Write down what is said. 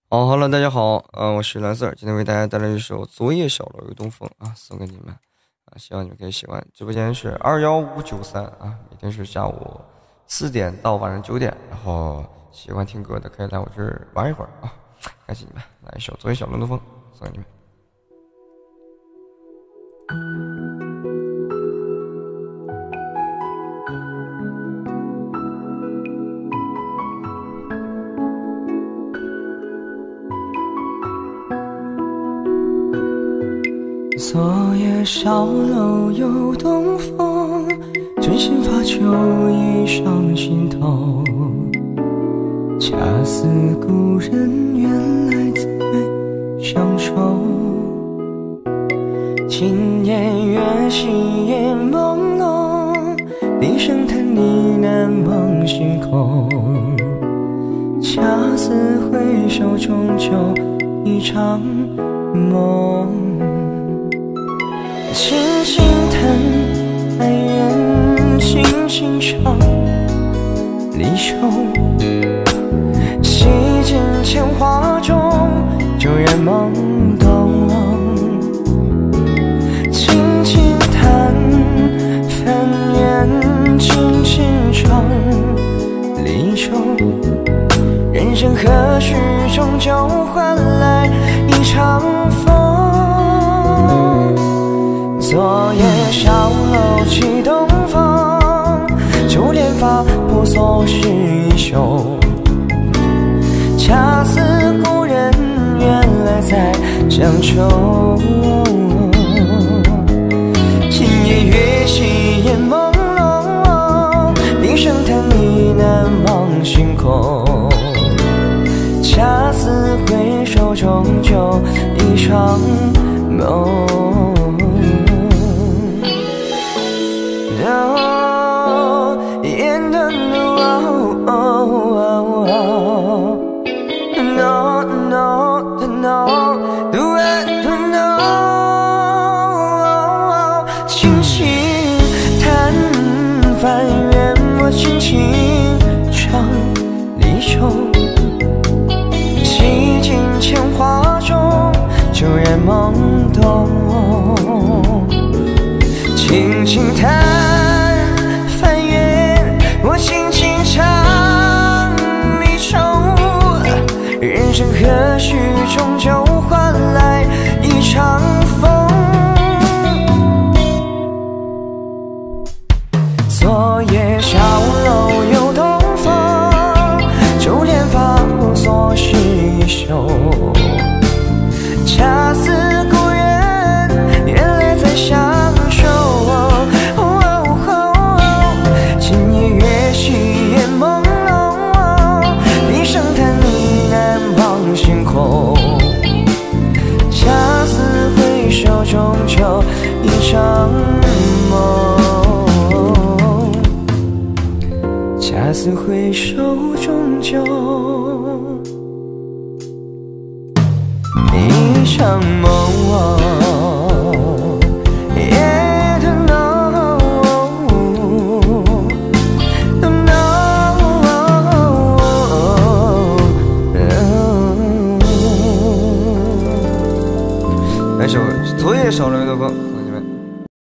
哦，Hello，大家好，我是蓝色，今天为大家带来一首《昨夜小楼又东风》啊，送给你们啊，希望你们可以喜欢。直播间是21593啊，每天是下午4点到晚上9点，然后喜欢听歌的可以来我这儿玩一会儿啊，感谢你们，来一首《昨夜小楼又东风》送给你们。 昨夜小楼又东风，真心发就已上心头。恰似故人原来在相守。今夜月稀夜朦胧，低声叹呢喃望星空。恰似回首终究一场梦。轻轻弹，哀怨轻轻唱，离愁洗尽铅华中，骤然懵懂。轻轻弹，翻缘轻轻唱，离愁人生何须终究换来一场风。昨夜小楼起东风，旧帘发婆娑是衣袖。恰似故人原来在相守。今夜月稀夜朦胧，低声叹呢喃望星空。恰似回首终究一场梦。No, in the no, no, no, no, do it, no. 轻轻弹，翻缘我轻轻唱，离愁洗尽铅华中，骤然懵懂。轻轻弹，翻缘我轻轻唱，离愁人生何须终究换来一场风。昨夜小楼又东风，旧帘发婆娑是衣袖。恰似故人原来在相守。今夜月稀夜朦胧，低声叹呢喃望星空。恰似回首终究一场梦，恰似回首终究一场梦。 来首《昨夜小楼又东风》。